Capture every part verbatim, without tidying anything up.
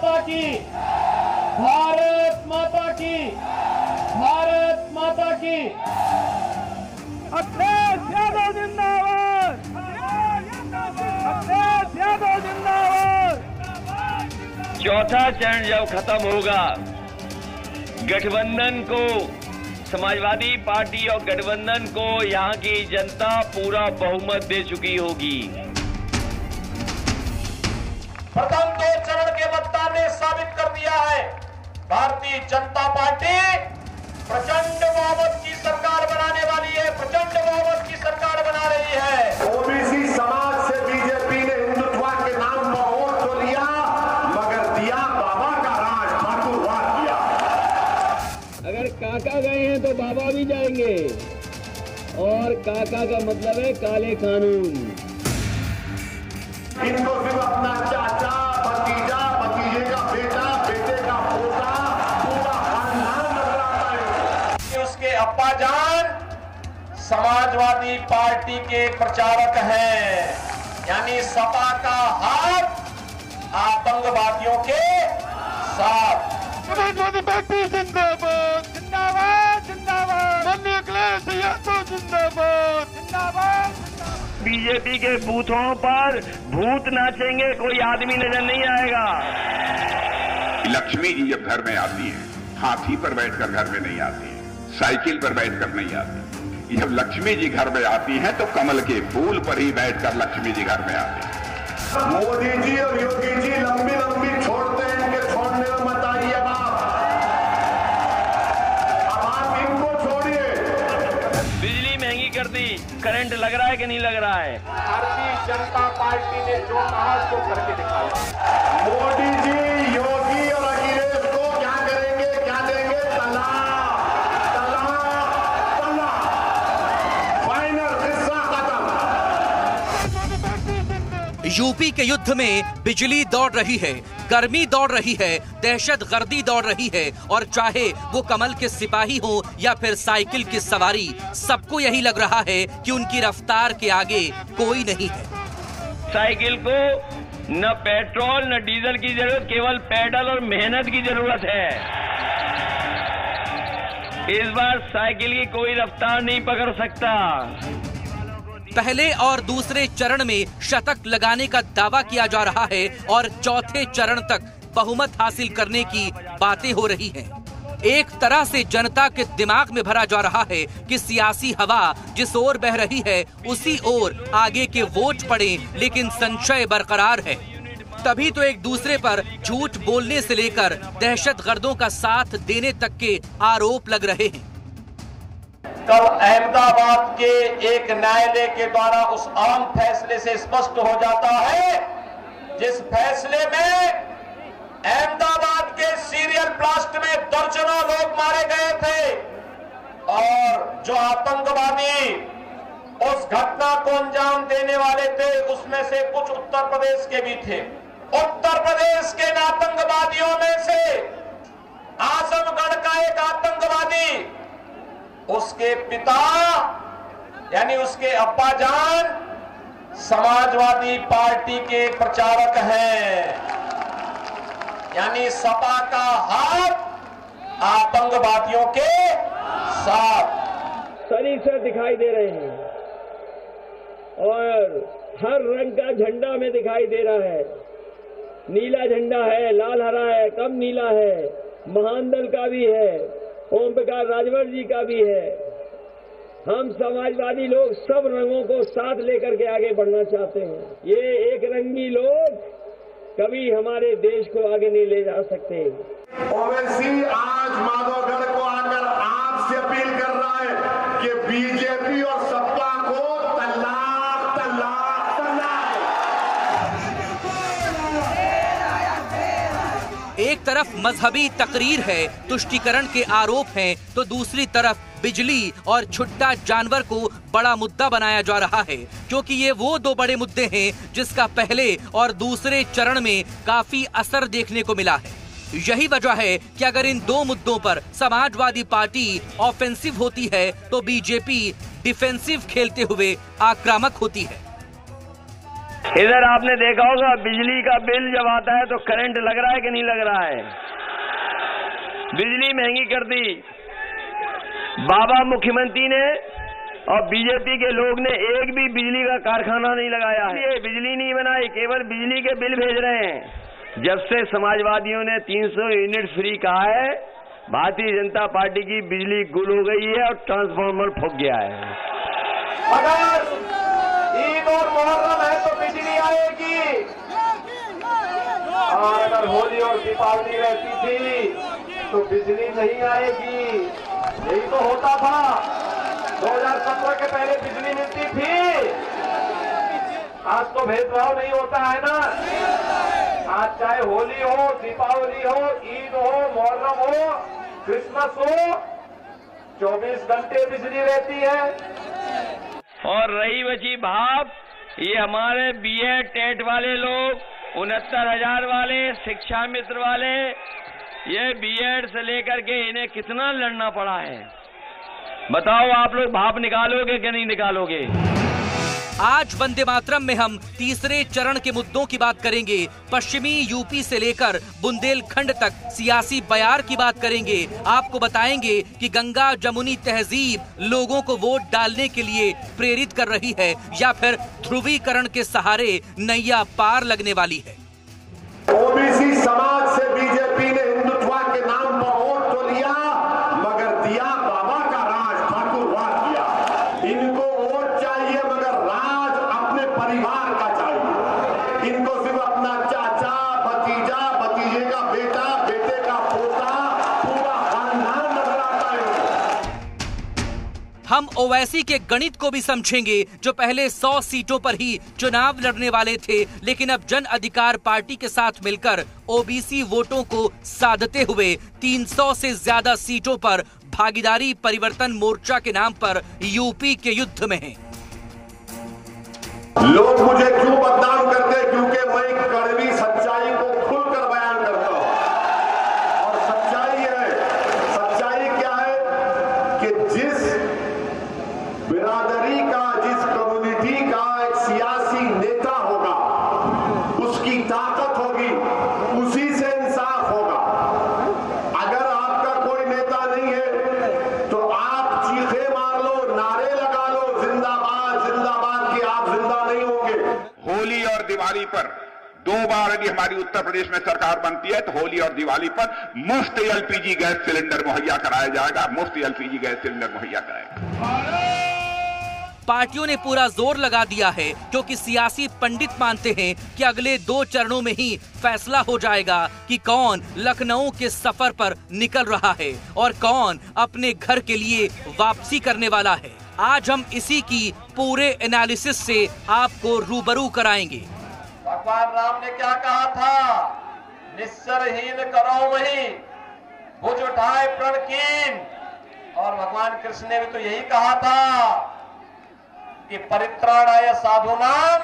माता की, भारत माता की, भारत माता की। अखिलेश यादव जिंदाबाद, अखिलेश यादव जिंदाबाद। चौथा चरण जब खत्म होगा, गठबंधन को, समाजवादी पार्टी और गठबंधन को यहाँ की जनता पूरा बहुमत दे चुकी होगी। प्रथम दो चरण के मतदान ने साबित कर दिया है, भारतीय जनता पार्टी प्रचंड बहुमत की सरकार बनाने वाली है, प्रचंड बहुमत की सरकार बना रही है। ओबीसी समाज से बीजेपी ने हिंदुत्व के नाम पर वोट तो लिया, मगर दिया बाबा का राज, ठाकुरवाद दिया। अगर काका गए हैं तो बाबा भी जाएंगे, और काका का मतलब है काले कानून। इनको सिर्फ अपना चाचा, भतीजा, भतीजे का बेटा, बेटे का पोता, पूरा खानदान नजर आता है। उसके अब्बा जान समाजवादी पार्टी के प्रचारक हैं, यानी सपा का हाथ आतंकवादियों के साथ। समाजवादी पार्टी जिंदाबाद, जिंदाबाद, जिंदाबाद। अखिलेश यादव जिंदाबाद, जिंदाबाद। बीजेपी के बूथों पर भूत नाचेंगे, कोई आदमी नजर नहीं आएगा। लक्ष्मी जी जब घर में आती है, हाथी पर बैठकर घर में नहीं आती है, साइकिल पर बैठकर नहीं आती। जब लक्ष्मी जी घर में आती हैं तो कमल के फूल पर ही बैठकर लक्ष्मी जी घर में आती है। मोदी जी और योगी जी लंबी लंबी छोड़ते हैं, इनके छोड़ने में मत आइए बाप। अब आप इनको छोड़िए। बिजली महंगी कर दी, करंट लग रहा है कि नहीं लग रहा है? भारतीय जनता पार्टी ने जो कहा सो करके दिखाया। मोदी जी, योगी और अखिलेश को क्या करेंगे, क्या देंगे? तलाक, तलाक, तलाक। फाइनल किस्सा खत्म। यूपी के युद्ध में बिजली दौड़ रही है, गर्मी दौड़ रही है, दहशत गर्दी दौड़ रही है, और चाहे वो कमल के सिपाही हो या फिर साइकिल की सवारी, सबको यही लग रहा है कि उनकी रफ्तार के आगे कोई नहीं है। साइकिल को न पेट्रोल न डीजल की जरूरत, केवल पैडल और मेहनत की जरूरत है। इस बार साइकिल की कोई रफ्तार नहीं पकड़ सकता। पहले और दूसरे चरण में शतक लगाने का दावा किया जा रहा है और चौथे चरण तक बहुमत हासिल करने की बातें हो रही हैं। एक तरह से जनता के दिमाग में भरा जा रहा है कि सियासी हवा जिस ओर बह रही है उसी ओर आगे के वोट पड़े, लेकिन संशय बरकरार है। तभी तो एक दूसरे पर झूठ बोलने से लेकर दहशतगर्दों का साथ देने तक के आरोप लग रहे हैं। कल अहमदाबाद के एक न्यायालय के द्वारा उस अहम फैसले से स्पष्ट हो जाता है, जिस फैसले में अहमदाबाद के सीरियल ब्लास्ट में दर्जनों लोग मारे गए थे, और जो आतंकवादी उस घटना को अंजाम देने वाले थे उसमें से कुछ उत्तर प्रदेश के भी थे। उत्तर प्रदेश के आतंकवादियों में से आजमगढ़ का एक आतंकवादी, उसके पिता यानी उसके अब्बा जान समाजवादी पार्टी के प्रचारक हैं, यानी सपा का हाथ आतंकवादियों के साथ। सरीसर दिखाई दे रहे हैं और हर रंग का झंडा में दिखाई दे रहा है। नीला झंडा है, लाल हरा है, कम नीला है, महानदल का भी है, ओम प्रकाश राजभर जी का भी है। हम समाजवादी लोग सब रंगों को साथ लेकर के आगे बढ़ना चाहते हैं। ये एक रंगी लोग कभी हमारे देश को आगे नहीं ले जा सकते। ओवैसी आज माधवगढ़ को आकर आपसे अपील कर रहा है कि बीजेपी और सपा को तलाक, तलाक, तलाक। एक तरफ मजहबी तकरीर है, तुष्टीकरण के आरोप हैं, तो दूसरी तरफ बिजली और छुट्टा जानवर को बड़ा मुद्दा बनाया जा रहा है, क्योंकि ये वो दो बड़े मुद्दे हैं जिसका पहले और दूसरे चरण में काफी असर देखने को मिला है। यही वजह है कि अगर इन दो मुद्दों पर समाजवादी पार्टी ऑफेंसिव होती है तो बीजेपी डिफेंसिव खेलते हुए आक्रामक होती है। इधर आपने देखा होगा बिजली का बिल जब आता है तो करंट लग रहा है कि नहीं लग रहा है। बिजली महंगी कर दी बाबा मुख्यमंत्री ने, और बीजेपी के लोग ने एक भी बिजली का कारखाना नहीं लगाया है। ये बिजली नहीं बनाई, केवल बिजली के बिल भेज रहे हैं। जब से समाजवादियों ने तीन सौ यूनिट फ्री कहा है, भारतीय जनता पार्टी की बिजली गुल हो गई है और ट्रांसफार्मर फूक गया है। अगर ईद और मुहर्रम है तो बिजली आएगी, और अगर होली और दीपावली रहती थी तो बिजली नहीं आएगी। यही तो होता था। दो हज़ार सत्रह के पहले बिजली मिलती थी। आज तो भेदभाव नहीं होता है ना। आज चाहे होली हो, दीपावली हो, ईद हो, मुहर्रम हो, क्रिसमस हो, चौबीस घंटे बिजली रहती है। और रही बची भाप, ये हमारे बीएड टेट वाले लोग, उनहत्तर हजार वाले, शिक्षा मित्र वाले, ये बीएड से लेकर के इन्हें कितना लड़ना पड़ा है। बताओ आप लोग भाप निकालोगे कि नहीं निकालोगे? आज वंदे मातरम में हम तीसरे चरण के मुद्दों की बात करेंगे। पश्चिमी यूपी से लेकर बुंदेलखंड तक सियासी बयार की बात करेंगे। आपको बताएंगे कि गंगा जमुनी तहजीब लोगों को वोट डालने के लिए प्रेरित कर रही है या फिर ध्रुवीकरण के सहारे नैया पार लगने वाली है। ओबीसी समाज से बीजेपी ने हिंदुत्व के नाम पर वोट तो लिया, मगर दिया बाबा का राज, ठाकुरवाद किया। इनको वोट चाहिए मगर राज अपने परिवार का चाहिए। इनको सिर्फ अपना चाचा, भतीजा, भतीजे का बेटा, बेटे का पोता, पूरा खानदान नजर आता है। हम ओवैसी के गणित को भी समझेंगे, जो पहले सौ सीटों पर ही चुनाव लड़ने वाले थे, लेकिन अब जन अधिकार पार्टी के साथ मिलकर ओबीसी वोटों को साधते हुए तीन सौ से ज्यादा सीटों पर भागीदारी परिवर्तन मोर्चा के नाम पर यूपी के युद्ध में हैं। लोग मुझे क्यों बदनाम करते हैं? क्योंकि मैं कड़वी सच्चाई को खुलकर बयान करता हूं। और सच्चाई है, सच्चाई क्या है कि जिस बिरादरी का, जिस कम्युनिटी का एक सियासी नेता होगा, उसकी ताकत होगी, उसी से इंसाफ होगा। अगर आपका कोई नेता नहीं है तो आप चीखे मार लो, नारे लगा लो, जिंदाबाद जिंदाबाद, की आप जिंदा नहीं होंगे। होली और दिवाली पर दो बार यदि हमारी उत्तर प्रदेश में सरकार बनती है तो होली और दिवाली पर मुफ्त एलपीजी गैस सिलेंडर मुहैया कराया जाएगा। मुफ्त एलपीजी गैस सिलेंडर मुहैया कराएगा। पार्टियों ने पूरा जोर लगा दिया है, क्योंकि सियासी पंडित मानते हैं कि अगले दो चरणों में ही फैसला हो जाएगा कि कौन लखनऊ के सफर पर निकल रहा है और कौन अपने घर के लिए वापसी करने वाला है। आज हम इसी की पूरे एनालिसिस से आपको रूबरू कराएंगे। भगवान राम ने क्या कहा था? निस्सरहीन करो वही, भुज उठाए प्रण कीन। और भगवान कृष्ण ने भी तो यही कहा था कि परित्राणाय साधूनाम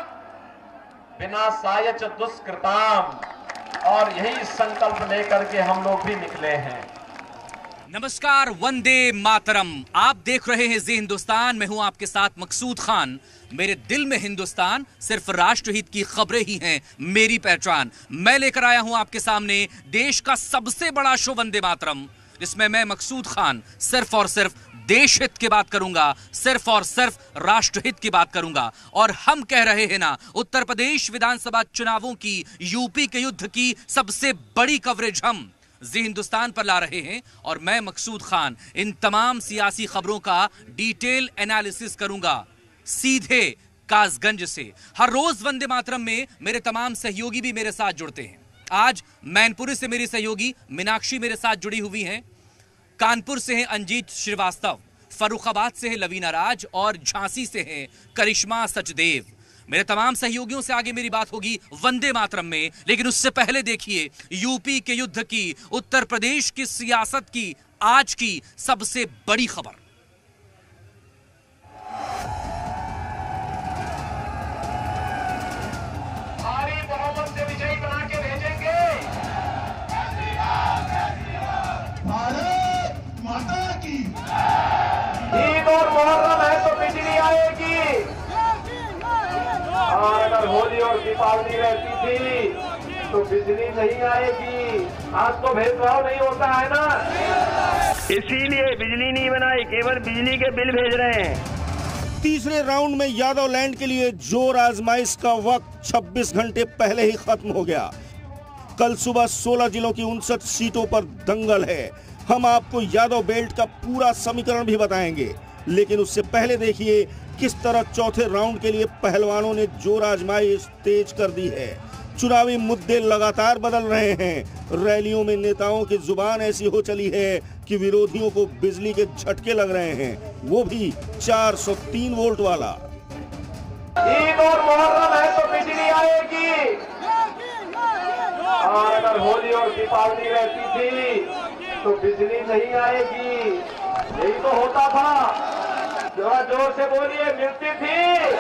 विनाशाय च दुष्कृताम। और यही संकल्प लेकर के हम लोग भी निकले हैं। नमस्कार, वंदे मातरम। आप देख रहे हैं जी हिंदुस्तान। मैं हूं आपके साथ मकसूद खान। मेरे दिल में हिंदुस्तान, सिर्फ राष्ट्रहित की खबरें ही हैं मेरी पहचान। मैं लेकर आया हूं आपके सामने देश का सबसे बड़ा शो वंदे मातरम, जिसमें मैं मकसूद खान सिर्फ और सिर्फ देश हित की बात करूंगा, सिर्फ और सिर्फ राष्ट्रहित की बात करूंगा। और हम कह रहे हैं ना, उत्तर प्रदेश विधानसभा चुनावों की, यूपी के युद्ध की सबसे बड़ी कवरेज हम जी हिंदुस्तान पर ला रहे हैं। और मैं मकसूद खान इन तमाम सियासी खबरों का डिटेल एनालिसिस करूंगा, सीधे कासगंज से। हर रोज वंदे मातरम में मेरे तमाम सहयोगी भी मेरे साथ जुड़ते हैं। आज मैनपुरी से मेरी सहयोगी मीनाक्षी मेरे साथ जुड़ी हुई हैं, कानपुर से हैं अंजीत श्रीवास्तव, फर्रुखाबाद से है लवीना राज और झांसी से है करिश्मा सचदेव। मेरे तमाम सहयोगियों से आगे मेरी बात होगी वंदे मातरम में, लेकिन उससे पहले देखिए यूपी के युद्ध की, उत्तर प्रदेश की सियासत की आज की सबसे बड़ी खबर। भारी बहुमत से विजयी बना के भेजेंगे। भारत माता की। ईद और मुहर्रम है तो बिजली आएगी, और अगर होली और दीपावली रहती थी तो बिजली नहीं आएगी। आज तो भेदभाव नहीं होता है ना, इसीलिए बिजली नहीं बनाई, केवल बिजली के बिल भेज रहे हैं। तीसरे राउंड में यादव लैंड के लिए जोर आजमाइश का वक्त छब्बीस घंटे पहले ही खत्म हो गया। कल सुबह सोलह जिलों की उनसठ सीटों पर दंगल है। हम आपको यादव बेल्ट का पूरा समीकरण भी बताएंगे, लेकिन उससे पहले देखिए किस तरह चौथे राउंड के लिए पहलवानों ने जोर आजमाइश तेज कर दी है। चुनावी मुद्दे लगातार बदल रहे हैं। रैलियों में नेताओं की जुबान ऐसी हो चली है कि विरोधियों को बिजली के झटके लग रहे हैं, वो भी चार सौ तीन वोल्ट वाला। ईद और मुहर्रम है तो बिजली आएगी, और अगर होली और दीपावली रहती थी तो बिजली नहीं आएगी। यही तो होता था। जरा जोर से बोलिए, मिलती थी।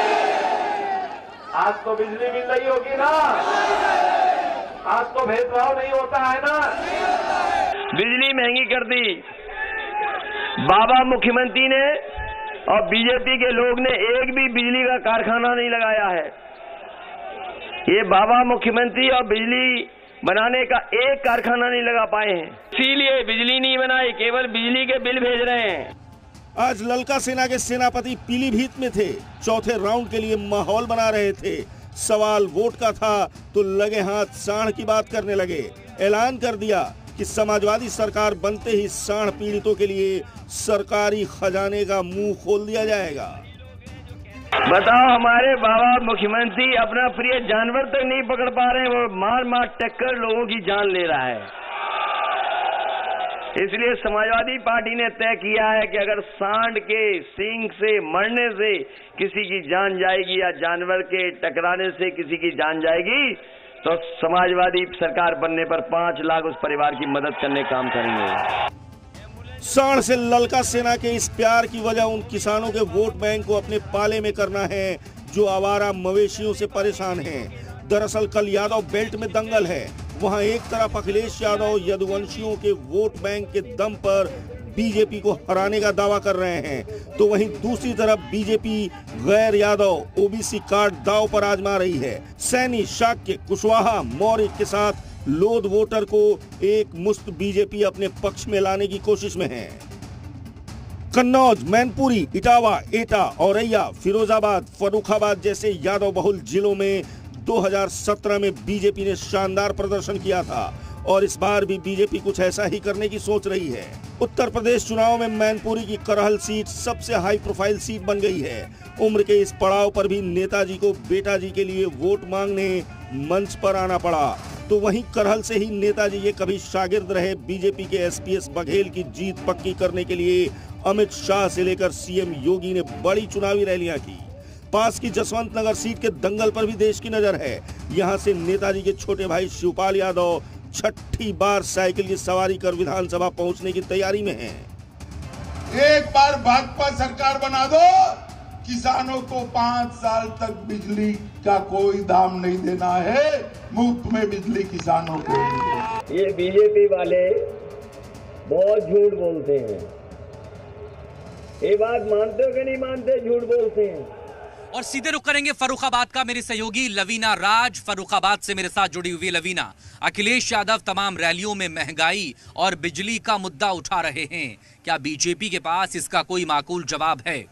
आज तो बिजली मिल रही होगी ना, आज तो भेदभाव नहीं होता है ना। बिजली महंगी कर दी बाबा मुख्यमंत्री ने, और बीजेपी के लोग ने एक भी बिजली का कारखाना नहीं लगाया है। ये बाबा मुख्यमंत्री और बिजली बनाने का एक कारखाना नहीं लगा पाए हैं, इसीलिए बिजली नहीं बनाई, केवल बिजली के बिल भेज रहे हैं। आज ललका सेना के सेनापति पीलीभीत में थे, चौथे राउंड के लिए माहौल बना रहे थे। सवाल वोट का था तो लगे हाथ साढ़ की बात करने लगे। ऐलान कर दिया कि समाजवादी सरकार बनते ही साढ़ पीड़ितों के लिए सरकारी खजाने का मुंह खोल दिया जाएगा। बताओ, हमारे बाबा मुख्यमंत्री अपना प्रिय जानवर तक नहीं पकड़ पा रहे हैं, वो मार मार टक्कर लोगों की जान ले रहा है। इसलिए समाजवादी पार्टी ने तय किया है कि अगर सांड के सींग से मरने से किसी की जान जाएगी या जानवर के टकराने से किसी की जान जाएगी, तो समाजवादी सरकार बनने पर पांच लाख उस परिवार की मदद करने काम करेंगे। सांड से ललका सेना के इस प्यार की वजह उन किसानों के वोट बैंक को अपने पाले में करना है जो आवारा मवेशियों से परेशान हैं। दरअसल कल यादव बेल्ट में दंगल है। वहां एक तरफ अखिलेश यादव यदुवंशियों के वोट बैंक के दम पर बीजेपी को हराने का दावा कर रहे हैं, तो वहीं दूसरी तरफ बीजेपी गैर यादव ओबीसी कार्ड दांव पर आजमा रही है। सैनी, शाक्य, कुशवाहा, मौर्य के साथ लोध वोटर को एक मुश्त बीजेपी अपने पक्ष में लाने की कोशिश में है। कन्नौज, मैनपुरी, इटावा, एटा, औरैया, फिरोजाबाद, फर्रुखाबाद जैसे यादव बहुल जिलों में दो हज़ार सत्रह में बीजेपी ने शानदार प्रदर्शन किया था और इस बार भी बीजेपी कुछ ऐसा ही करने की सोच रही है। उत्तर प्रदेश चुनाव में मैनपुरी की करहल सीट सबसे हाई प्रोफाइल सीट बन गई है। उम्र के इस पड़ाव पर भी नेताजी को बेटा जी के लिए वोट मांगने मंच पर आना पड़ा। तो वहीं करहल से ही नेताजी के कभी शागिर्द रहे बीजेपी के एसपीएस बघेल की जीत पक्की करने के लिए अमित शाह से लेकर सीएम योगी ने बड़ी चुनावी रैलियां की। पास की जसवंत नगर सीट के दंगल पर भी देश की नजर है। यहां से नेताजी के छोटे भाई शिवपाल यादव छठी बार साइकिल की सवारी कर विधानसभा पहुंचने की तैयारी में हैं। एक बार भाजपा सरकार बना दो, किसानों को पांच साल तक बिजली का कोई दाम नहीं देना है, मुफ्त में बिजली किसानों को। ये बीजेपी वाले बहुत झूठ बोलते हैं। ये बात मानते हो कि नहीं मानते? झूठ बोलते हैं। और सीधे रुक करेंगे फर्रुखाबाद का। मेरी सहयोगी लवीना राज फर्रुखाबाद से मेरे साथ जुड़ी हुई। लवीना, अखिलेश यादव तमाम रैलियों में महंगाई और बिजली का मुद्दा उठा रहे हैं, क्या बीजेपी के पास इसका कोई माकूल जवाब है?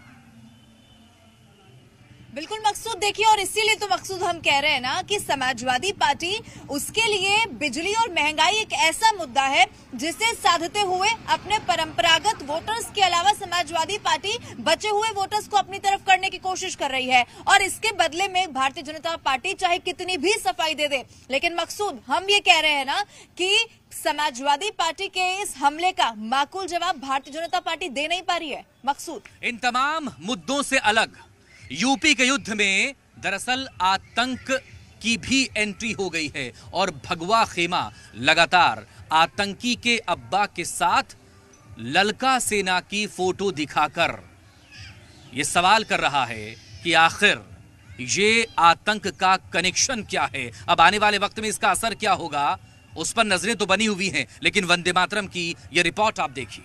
बिल्कुल मकसूद, देखिए, और इसीलिए तो मकसूद हम कह रहे हैं ना कि समाजवादी पार्टी, उसके लिए बिजली और महंगाई एक ऐसा मुद्दा है जिसे साधते हुए अपने परंपरागत वोटर्स के अलावा समाजवादी पार्टी बचे हुए वोटर्स को अपनी तरफ करने की कोशिश कर रही है। और इसके बदले में भारतीय जनता पार्टी चाहे कितनी भी सफाई दे दे, लेकिन मकसूद हम ये कह रहे हैं ना कि समाजवादी पार्टी के इस हमले का माकूल जवाब भारतीय जनता पार्टी दे नहीं पा रही है। मकसूद, इन तमाम मुद्दों से अलग यूपी के युद्ध में दरअसल आतंक की भी एंट्री हो गई है और भगवा खेमा लगातार आतंकी के अब्बा के साथ ललका सेना की फोटो दिखाकर यह सवाल कर रहा है कि आखिर ये आतंक का कनेक्शन क्या है। अब आने वाले वक्त में इसका असर क्या होगा, उस पर नजरें तो बनी हुई हैं, लेकिन वंदे मातरम की यह रिपोर्ट आप देखिए।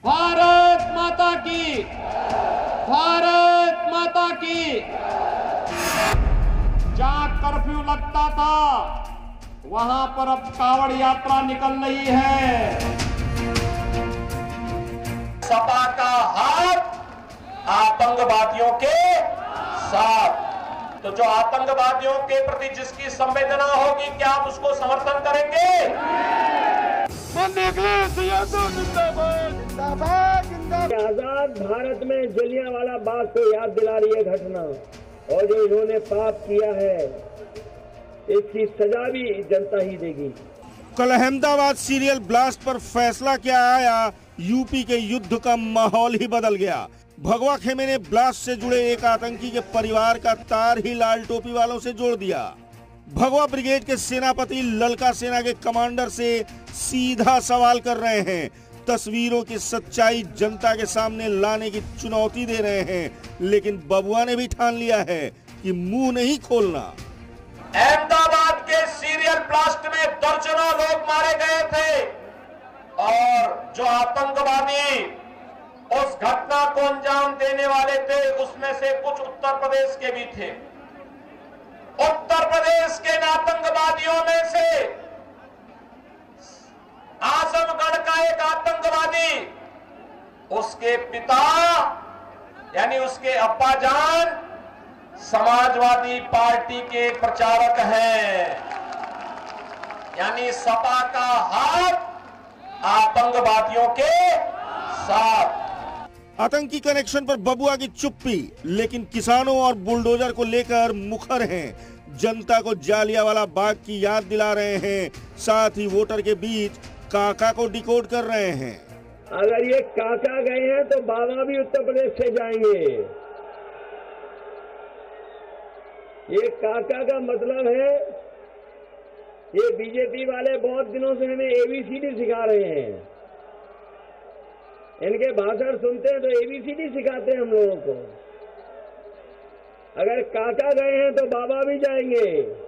भारत माता की, भारत माता की। जहां कर्फ्यू लगता था वहां पर अब कावड़ यात्रा निकल रही है। सपा का हाथ आतंकवादियों के साथ। तो जो आतंकवादियों के प्रति जिसकी संवेदना होगी, क्या आप उसको समर्थन करेंगे? आजाद भारत में जलियांवाला बाग को याद दिला रही है घटना, और जो इन्होंने पाप किया है इसकी सजा भी जनता ही देगी। कल अहमदाबाद सीरियल ब्लास्ट पर फैसला क्या आया, यूपी के युद्ध का माहौल ही बदल गया। भगवा खेमे ने ब्लास्ट से जुड़े एक आतंकी के परिवार का तार ही लाल टोपी वालों से जोड़ दिया। भगवा ब्रिगेड के सेनापति ललका सेना के कमांडर से सीधा सवाल कर रहे हैं, तस्वीरों की सच्चाई जनता के सामने लाने की चुनौती दे रहे हैं, लेकिन बबुआ ने भी ठान लिया है कि मुंह नहीं खोलना। अहमदाबाद के सीरियल ब्लास्ट में दर्जनों लोग मारे गए थे, और जो आतंकवादी उस घटना को अंजाम देने वाले थे उसमें से कुछ उत्तर प्रदेश के भी थे। उत्तर प्रदेश के आतंकवादियों में से आजमगढ़ का एक आतंकवादी, उसके पिता यानी उसके अब्बा जान समाजवादी पार्टी के प्रचारक हैं। यानी सपा का हाथ आतंकवादियों के साथ। आतंकी कनेक्शन पर बबुआ की चुप्पी, लेकिन किसानों और बुलडोजर को लेकर मुखर हैं। जनता को जालियांवाला बाग की याद दिला रहे हैं, साथ ही वोटर के बीच काका को डिकोड कर रहे हैं। अगर ये काका गए हैं तो बाबा भी उत्तर प्रदेश से जाएंगे। ये काका का मतलब है, ये बीजेपी वाले बहुत दिनों से हमें एबीसीडी सिखा रहे हैं। इनके भाषण सुनते हैं तो एबीसीडी सिखाते हैं हम लोगों को। अगर काका गए हैं तो बाबा भी जाएंगे,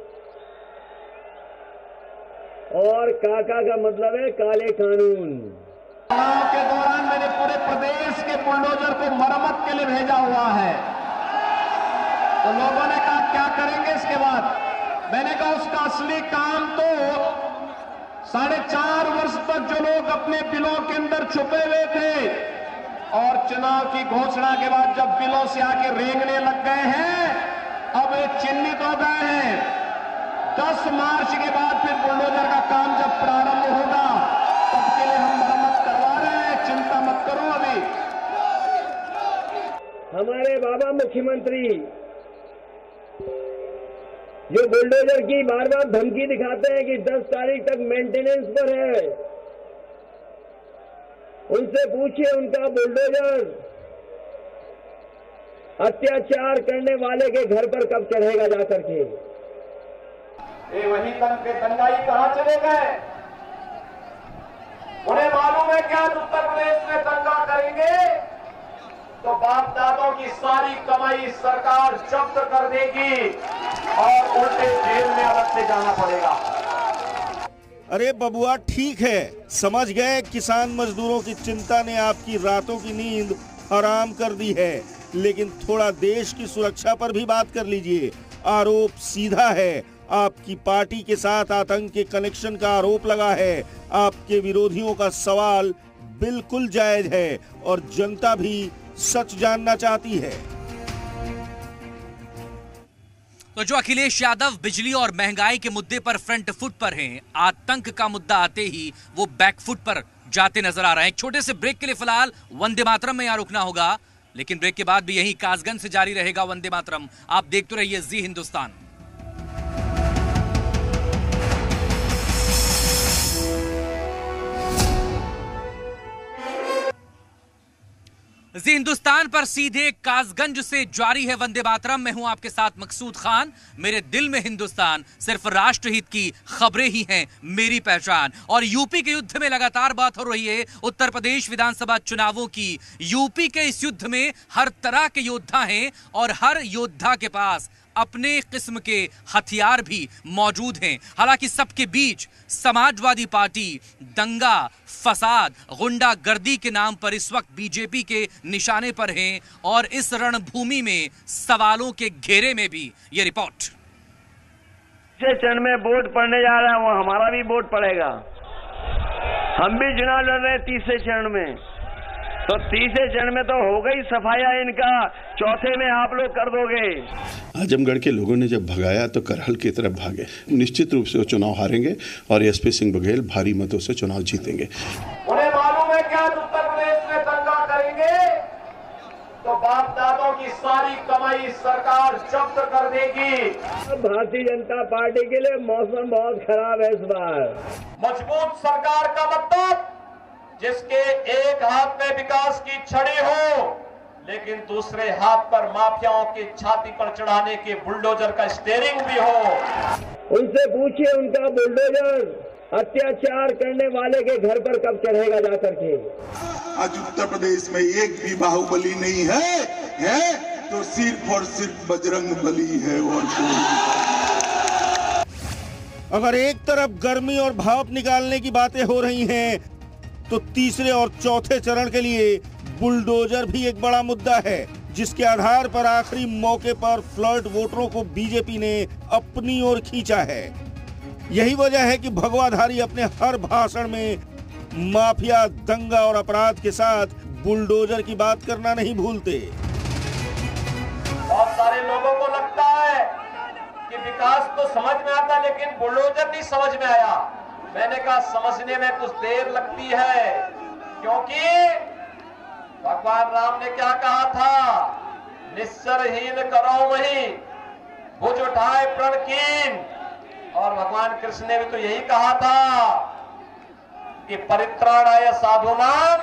और काका का मतलब है काले कानून। चुनाव के दौरान मैंने पूरे प्रदेश के बुलडोजर को मरम्मत के लिए भेजा हुआ है, तो लोगों ने कहा क्या करेंगे इसके बाद। मैंने कहा उसका असली काम तो साढ़े चार वर्ष तक जो लोग अपने बिलों के अंदर छुपे हुए थे, और चुनाव की घोषणा के बाद जब बिलों से आके रेंगने लग गए हैं, अब ये चिन्हित हो गए हैं। दस मार्च के बाद फिर बुलडोजर का काम जब प्रारंभ होगा, तब के लिए हम मरम्मत करवा रहे हैं, चिंता मत करो। अभी हमारे बाबा मुख्यमंत्री जो बुलडोजर की बार बार धमकी दिखाते हैं कि दस तारीख तक मेंटेनेंस पर है, उनसे पूछिए उनका बुलडोजर अत्याचार करने वाले के घर पर कब चढ़ेगा जाकर के। ये वही तंग के दंगाई कहां चले गए? उन्हें मालूम है क्या उत्तर प्रदेश में दंगा करेंगे तो बाप दादों की सारी कमाई सरकार जब्त कर देगी और उल्टे जेल में अलग से जाना पड़ेगा। अरे बबुआ ठीक है, समझ गए किसान मजदूरों की चिंता ने आपकी रातों की नींद हराम कर दी है, लेकिन थोड़ा देश की सुरक्षा पर भी बात कर लीजिए। आरोप सीधा है, आपकी पार्टी के साथ आतंक के कनेक्शन का आरोप लगा है। आपके विरोधियों का सवाल बिल्कुल जायज है और जनता भी सच जानना चाहती है। तो जो अखिलेश यादव बिजली और महंगाई के मुद्दे पर फ्रंट फुट पर हैं, आतंक का मुद्दा आते ही वो बैक फुट पर जाते नजर आ रहे हैं। एक छोटे से ब्रेक के लिए फिलहाल वंदे मातरम में यहां रुकना होगा, लेकिन ब्रेक के बाद भी यही कासगंज से जारी रहेगा वंदे मातरम। आप देखते रहिए जी हिंदुस्तान। जी हिंदुस्तान पर सीधे कासगंज से जारी है वंदे मातरम। मैं हूं आपके साथ मकसूद खान। मेरे दिल में हिंदुस्तान, सिर्फ राष्ट्रहित की खबरें ही हैं मेरी पहचान। और यूपी के युद्ध में लगातार बात हो रही है उत्तर प्रदेश विधानसभा चुनावों की। यूपी के इस युद्ध में हर तरह के योद्धा हैं और हर योद्धा के पास अपने किस्म के हथियार भी मौजूद हैं। हालांकि सबके बीच समाजवादी पार्टी दंगा, फसाद, गुंडागर्दी के नाम पर इस वक्त बीजेपी के निशाने पर हैं और इस रणभूमि में सवालों के घेरे में भी। ये रिपोर्ट। तीसरे चरण में वोट पड़ने जा रहा है, वो हमारा भी वोट पड़ेगा। हम भी चुनाव लड़ रहे हैं तीसरे चरण में, तो तीसरे चरण में तो हो गई सफाया इनका, चौथे में आप लोग कर दोगे। आजमगढ़ के लोगों ने जब भगाया तो करहल की तरफ भागे। निश्चित रूप से वो चुनाव हारेंगे और एसपी सिंह बघेल भारी मतों से चुनाव जीतेंगे। उन्हें मालूम है क्या उत्तर प्रदेश में दंगा करेंगे तो बाप दादों की सारी कमाई सरकार जब्त कर देगी। भारतीय जनता पार्टी के लिए मौसम बहुत खराब है इस बार। मजबूत सरकार का मतलब जिसके एक हाथ में विकास की छड़ी हो लेकिन दूसरे हाथ पर माफियाओं की छाती पर चढ़ाने के बुलडोजर का स्टीयरिंग भी हो। उनसे पूछिए उनका बुलडोजर अत्याचार करने वाले के घर पर कब चढ़ेगा जाकर के। आज उत्तर प्रदेश में एक भी बाहुबली नहीं है, है तो सिर्फ और सिर्फ बजरंग बली है और कोई। अगर एक तरफ गर्मी और भाप निकालने की बातें हो रही हैं, तो तीसरे और चौथे चरण के लिए बुलडोजर भी एक बड़ा मुद्दा है, जिसके आधार पर आखिरी मौके पर फ्लर्ट वोटरों को बीजेपी ने अपनी ओर खींचा है। यही वजह है कि भगवाधारी अपने हर भाषण में माफिया, दंगा और अपराध के साथ बुलडोजर की बात करना नहीं भूलते। बहुत सारे लोगों को लगता है कि विकास तो समझ में आता लेकिन बुलडोजर नहीं समझ में आया। मैंने कहा समझने में कुछ देर लगती है, क्योंकि भगवान राम ने क्या कहा था, निस्सरहीन करो वही भुज उठाए प्रण कीन। और भगवान कृष्ण ने भी तो यही कहा था कि परित्राणाय साधूनाम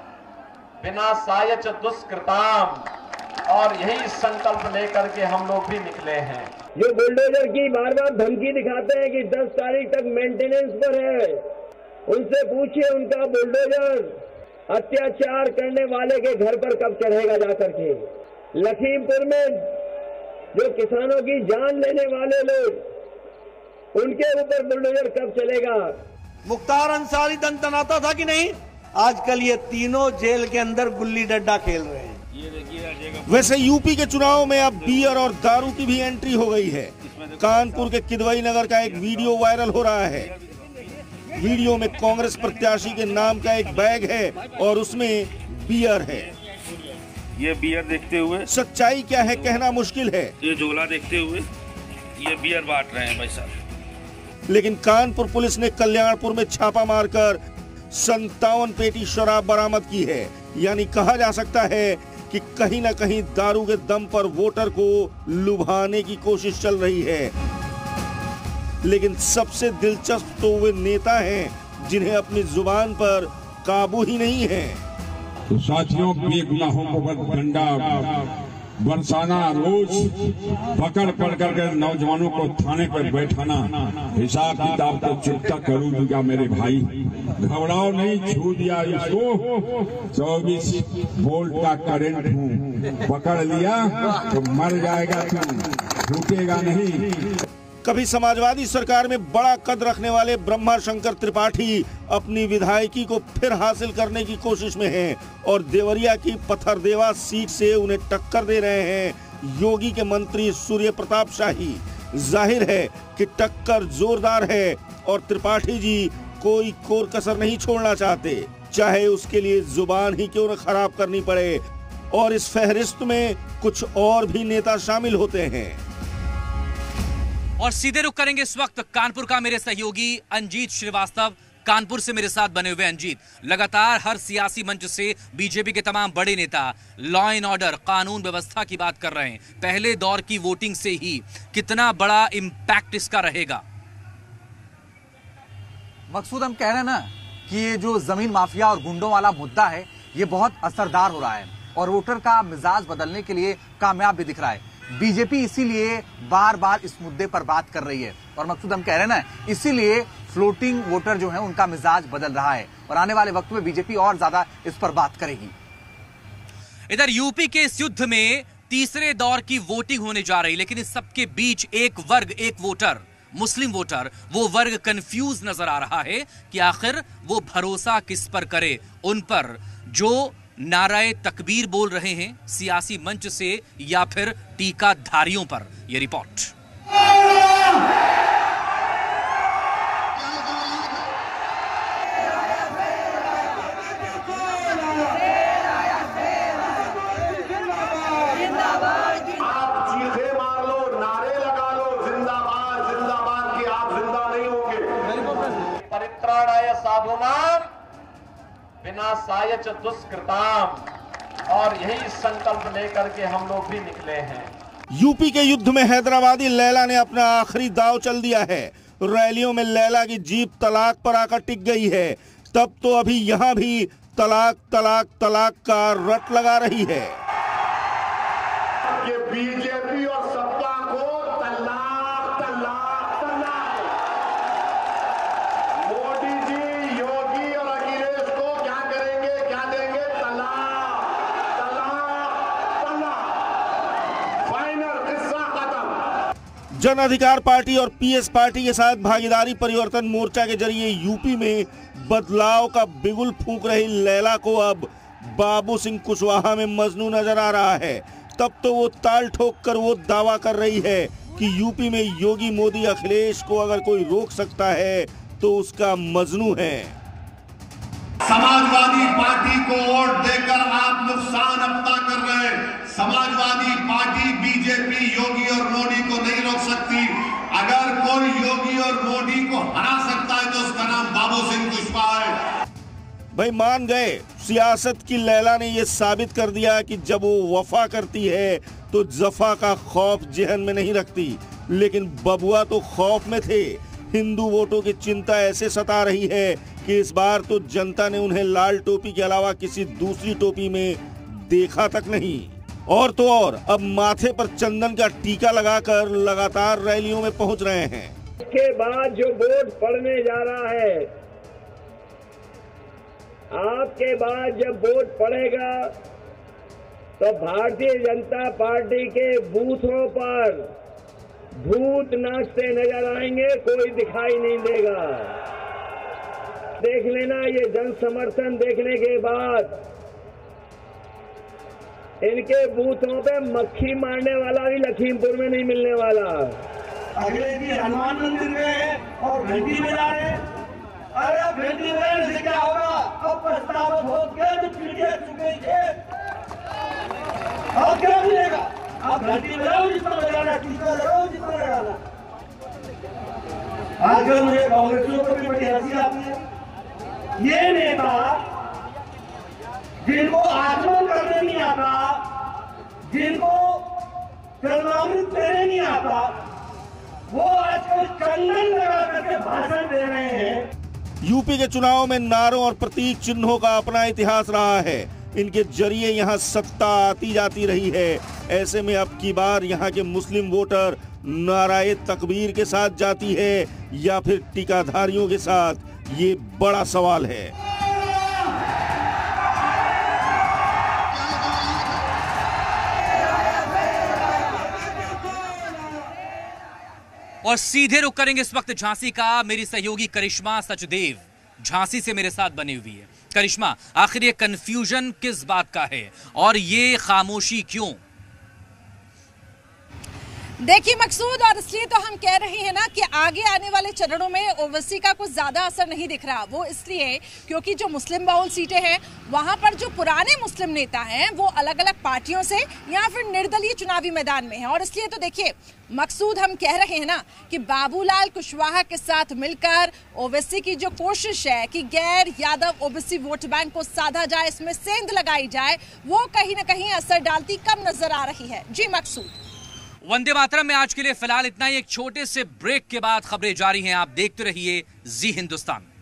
विनाशाय च दुष्कृताम। और यही संकल्प लेकर के हम लोग भी निकले हैं। जो बुलडोजर की बार बार धमकी दिखाते हैं कि दस तारीख तक मेंटेनेंस पर है, उनसे पूछिए उनका बुलडोजर अत्याचार करने वाले के घर पर कब चढ़ेगा जाकर के। लखीमपुर में जो किसानों की जान लेने वाले लोग, उनके ऊपर बुलडोजर कब चलेगा। मुख्तार अंसारी दंतनाता था कि नहीं, आजकल ये तीनों जेल के अंदर गुल्ली डंडा खेल रहे हैं। वैसे यूपी के चुनाव में अब बियर और दारू की भी एंट्री हो गई है। कानपुर के किदवई नगर का एक वीडियो वायरल हो रहा है। वीडियो में कांग्रेस प्रत्याशी के नाम का एक बैग है और उसमें बियर है। ये बियर देखते हुए सच्चाई क्या है कहना मुश्किल है। ये झोला देखते हुए ये बियर बांट रहे हैं भाई साहब। लेकिन कानपुर पुलिस ने कल्याणपुर में छापा मारकर संतावन पेटी शराब बरामद की है। यानी कहा जा सकता है कि कहीं न कहीं दारू के दम पर वोटर को लुभाने की कोशिश चल रही है। लेकिन सबसे दिलचस्प तो वे नेता हैं जिन्हें अपनी जुबान पर काबू ही नहीं है। तो साथियों, बेगुनाहों को डंडा बरसाना, रोज पकड़ पकड़ कर नौजवानों को थाने पर बैठाना, हिसाब किताब को चुकता करूँ दूंगा मेरे भाई। घबराओ नहीं, छू दिया इसको, चौबीस वोल्ट का करंट हूँ, पकड़ लिया तो मर जाएगा तू, छूटेगा नहीं। कभी समाजवादी सरकार में बड़ा कद रखने वाले ब्रह्मा शंकर त्रिपाठी अपनी विधायकी को फिर हासिल करने की कोशिश में हैं और देवरिया की पथरदेवा सीट से उन्हें टक्कर दे रहे हैं योगी के मंत्री सूर्य प्रताप शाही। जाहिर है कि टक्कर जोरदार है और त्रिपाठी जी कोई कोर कसर नहीं छोड़ना चाहते, चाहे उसके लिए जुबान ही क्यों न खराब करनी पड़े। और इस फहरिस्त में कुछ और भी नेता शामिल होते हैं। और सीधे रुख करेंगे इस वक्त कानपुर का मेरे सहयोगी अंजीत श्रीवास्तव। कानपुर से मेरे साथ बने हुए अंजीत, लगातार हर सियासी मंच से बीजेपी के तमाम बड़े नेता लॉ एंड ऑर्डर, कानून व्यवस्था की बात कर रहे हैं। पहले दौर की वोटिंग से ही कितना बड़ा इंपैक्ट इसका रहेगा? मकसूद, हम कह रहे हैं ना कि ये जो जमीन माफिया और गुंडों वाला मुद्दा है, ये बहुत असरदार हो रहा है और वोटर का मिजाज बदलने के लिए कामयाब भी दिख रहा है। बीजेपी इसीलिए बार बार इस मुद्दे पर बात कर रही है और मकसूद, हम कह रहे हैं ना, इसीलिए फ्लोटिंग वोटर जो है उनका मिजाज बदल रहा है और आने वाले वक्त में बीजेपी और ज्यादा इस पर बात करेगी। इधर यूपी के इस युद्ध में तीसरे दौर की वोटिंग होने जा रही, लेकिन इस सबके बीच एक वर्ग, एक वोटर, मुस्लिम वोटर, वो वर्ग कंफ्यूज नजर आ रहा है कि आखिर वो भरोसा किस पर करे, उन पर जो नाराए तकबीर बोल रहे हैं सियासी मंच से या फिर टीकाधारियों पर। यह रिपोर्ट। साधुनाम विनाशाय च दुष्कृताम, और यही संकल्प लेकर के हम लोग भी निकले हैं। यूपी के युद्ध में हैदराबादी लैला ने अपना आखिरी दाव चल दिया है। रैलियों में लैला की जीप तलाक पर आकर टिक गई है। तब तो अभी यहाँ भी तलाक तलाक तलाक का रट लगा रही है। ये बीजेपी और सपा को तलाक तलाक तलाक, मोदी जी, योगी और अखिलेश को क्या करेंगे, क्या देंगे? तलाक तलाक तलाक, फाइनल, किस्सा खत्म। जन अधिकार पार्टी और पीएस पार्टी के साथ भागीदारी परिवर्तन मोर्चा के जरिए यूपी में बदलाव का बिगुल फूंक रही लैला को अब बाबू सिंह कुशवाहा में मजनू नजर आ रहा है। तब तो वो ताल ठोक कर वो दावा कर रही है कि यूपी में योगी, मोदी, अखिलेश को अगर कोई रोक सकता है तो उसका मजनू है। समाजवादी पार्टी को वोट देकर आप नुकसान अपना कर रहे हैं। समाजवादी पार्टी बीजेपी योगी और मोदी को नहीं रोक सकती। अगर कोई योगी और मोदी को हरा सकता है तो उसका नाम बाबू सिंह कुशवाहा है। भाई मान गए, सियासत की लैला ने यह साबित कर दिया कि जब वो वफा करती है तो जफा का खौफ जहन में नहीं रखती। लेकिन बबुआ तो खौफ में थे। हिंदू वोटों की चिंता ऐसे सता रही है कि इस बार तो जनता ने उन्हें लाल टोपी के अलावा किसी दूसरी टोपी में देखा तक नहीं। और तो और अब माथे पर चंदन का टीका लगाकर लगातार रैलियों में पहुंच रहे हैं। इसके बाद जो वोट पड़ने जा रहा है, आपके बाद जब वोट पड़ेगा तो भारतीय जनता पार्टी के बूथों पर भूत नाचते नजर आएंगे, कोई दिखाई नहीं देगा। देख लेना, ये जन समर्थन देखने के बाद इनके बूथों पे मक्खी मारने वाला भी लखीमपुर में नहीं मिलने वाला। अगले भी हनुमान मंदिर में और घंटी बजा रहे। अरे घंटी बजाने से क्या होगा? अब प्रस्तावित हो गए तो पीढ़ियां चुके थे, अब क्या मिलेगा? आप घंटी बजाओ जितना बजाना, टीका लगाओ जितना लगाना। आजकल मुझे कांग्रेसियों पर भी बड़ी हंसी आती है। ये नेता जिनको आचरण करने नहीं आता, जिनको कर्मामृत देने नहीं आता, वो आजकल चंदन लगा करके भाषण दे रहे हैं। यूपी के चुनाव में नारों और प्रतीक चिन्हों का अपना इतिहास रहा है। इनके जरिए यहाँ सत्ता आती जाती रही है। ऐसे में अब की बार यहाँ के मुस्लिम वोटर नाराए तकबीर के साथ जाती है या फिर टीकाधारियों के साथ, ये बड़ा सवाल है। और सीधे रुक करेंगे इस वक्त झांसी का। मेरी सहयोगी करिश्मा सचदेव झांसी से मेरे साथ बनी हुई है। करिश्मा, आखिर ये कंफ्यूजन किस बात का है और ये खामोशी क्यों? देखिए मकसूद, और इसलिए तो हम कह रहे हैं ना कि आगे आने वाले चरणों में ओवैसी का कुछ ज्यादा असर नहीं दिख रहा। वो इसलिए क्योंकि जो मुस्लिम बहुल सीटें हैं वहां पर जो पुराने मुस्लिम नेता हैं वो अलग अलग पार्टियों से या फिर निर्दलीय चुनावी मैदान में हैं। और इसलिए तो देखिए मकसूद, हम कह रहे हैं ना कि बाबूलाल कुशवाहा के साथ मिलकर ओवैसी की जो कोशिश है कि गैर यादव ओबीसी वोट बैंक को साधा जाए, इसमें सेंध लगाई जाए, वो कहीं ना कहीं असर डालती कम नजर आ रही है। जी मकसूद। वंदे मातरम में आज के लिए फिलहाल इतना ही। एक छोटे से ब्रेक के बाद खबरें जारी हैं। आप देखते रहिए जी हिंदुस्तान।